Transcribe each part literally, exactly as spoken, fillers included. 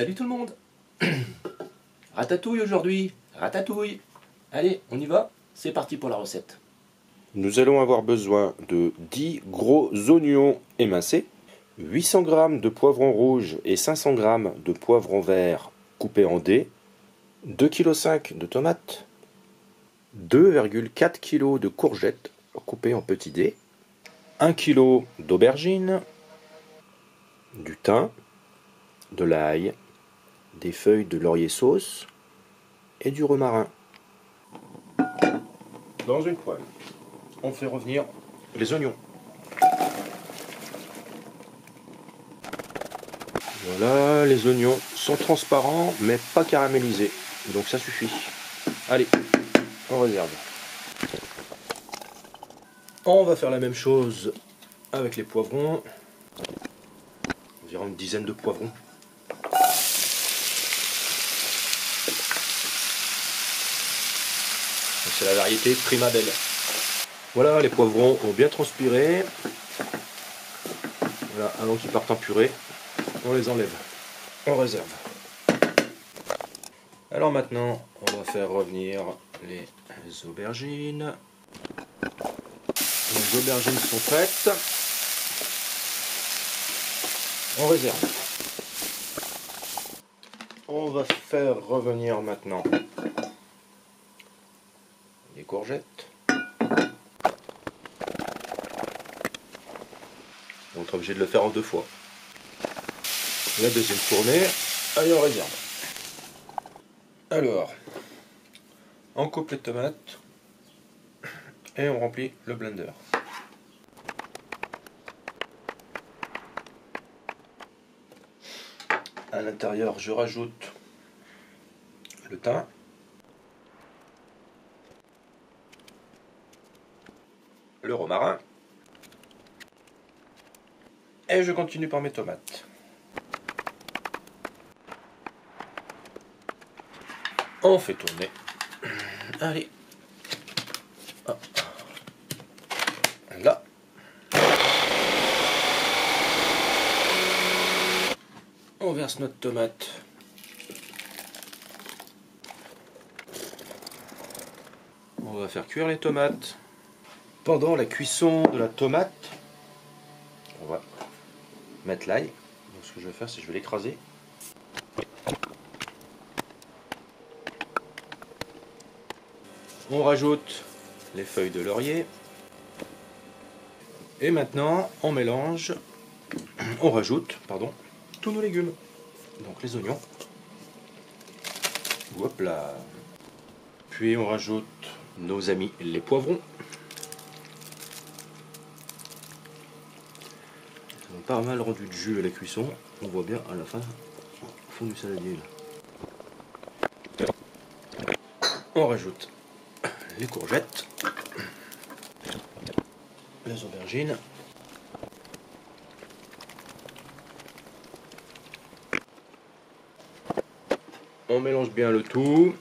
Salut tout le monde. Ratatouille aujourd'hui, ratatouille. Allez, on y va, c'est parti pour la recette. Nous allons avoir besoin de dix gros oignons émincés, huit cents grammes de poivrons rouges et cinq cents grammes de poivrons verts coupés en dés, deux virgule cinq kilos de tomates, deux virgule quatre kilos de courgettes coupées en petits dés, un kilo d'aubergines, du thym, de l'ail, des feuilles de laurier sauce et du romarin. Dans une poêle, on fait revenir les oignons. Voilà, les oignons sont transparents mais pas caramélisés, donc ça suffit. Allez, on réserve. On va faire la même chose avec les poivrons. Environ une dizaine de poivrons. C'est la variété Primabelle. Voilà, les poivrons ont bien transpiré. Voilà, avant qu'ils partent en purée, on les enlève. On réserve. Alors maintenant, on va faire revenir les aubergines. Les aubergines sont prêtes. On réserve. On va faire revenir maintenant les courgettes. On est obligé de le faire en deux fois. La deuxième fournée, allez, on réserve. Alors, on coupe les tomates et on remplit le blender. À l'intérieur, je rajoute le thym, le romarin, et je continue par mes tomates. On fait tourner. Allez. Hop. Là. On verse notre tomate. On va faire cuire les tomates. Pendant la cuisson de la tomate, on va mettre l'ail. Donc ce que je vais faire, c'est que je vais l'écraser. On rajoute les feuilles de laurier. Et maintenant, on mélange, on rajoute, pardon, tous nos légumes. Donc les oignons. Hop là. Puis on rajoute nos amis les poivrons. Ils ont pas mal rendu de jus à la cuisson. On voit bien à la fin, au fond du saladier là. On rajoute les courgettes, les aubergines, on mélange bien le tout.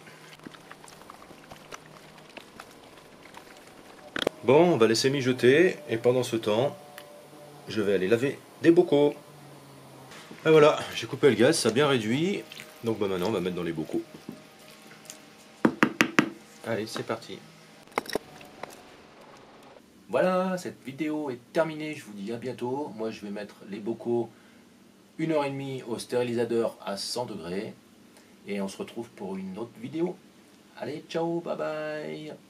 Bon, on va laisser mijoter et pendant ce temps, je vais aller laver des bocaux. Et voilà, j'ai coupé le gaz, ça a bien réduit. Donc bah maintenant, on va mettre dans les bocaux. Allez, c'est parti. Voilà, cette vidéo est terminée, je vous dis à bientôt. Moi je vais mettre les bocaux une heure et demie au stérilisateur à cent degrés. Et on se retrouve pour une autre vidéo. Allez, ciao, bye bye.